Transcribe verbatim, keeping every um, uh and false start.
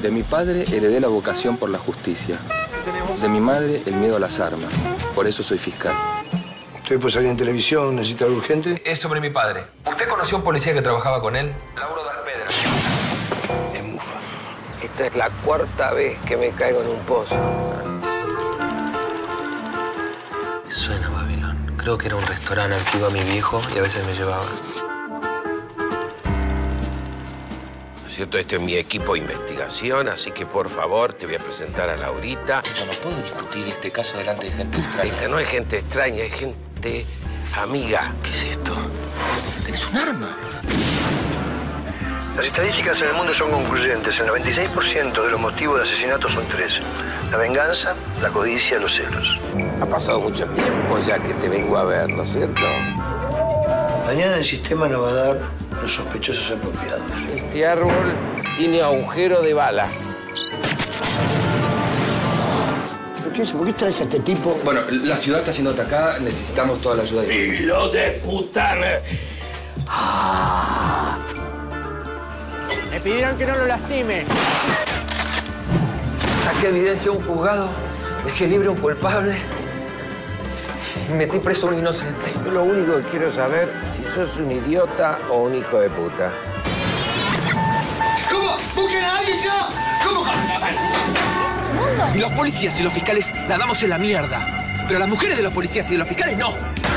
De mi padre heredé la vocación por la justicia. De mi madre el miedo a las armas. Por eso soy fiscal. ¿Usted puede salir en televisión? ¿Necesita algo urgente? Es sobre mi padre. ¿Usted conoció a un policía que trabajaba con él? Lauro das Pedras. Es mufa. Esta es la cuarta vez que me caigo en un pozo. Me suena Babilón. Creo que era un restaurante al que iba mi viejo y a veces me llevaba. ¿Cierto? Este es mi equipo de investigación, así que por favor te voy a presentar a Laurita. Yo no puedo discutir este caso delante de gente extraña. Esta no es gente extraña, es gente amiga. ¿Qué es esto? ¿Tenés un arma? Las estadísticas en el mundo son concluyentes. El noventa y seis por ciento de los motivos de asesinato son tres. La venganza, la codicia, los celos. Ha pasado mucho tiempo ya que te vengo a ver, ¿no es cierto? Mañana el sistema nos va a dar los sospechosos apropiados. Este árbol tiene agujero de bala. ¿Por qué, ¿Por qué traes a este tipo? Bueno, la ciudad está siendo atacada, necesitamos toda la ayuda. ¡Filo de puta! Ah. Me pidieron que no lo lastime. Saqué evidencia a un juzgado, dejé libre a un culpable y metí preso a un inocente. Yo lo único que quiero saber es si sos un idiota o un hijo de puta. ¿Cómo? ¡Busquen a alguien ya! ¿Cómo? Y los policías y los fiscales nadamos en la mierda. Pero las mujeres de los policías y de los fiscales no.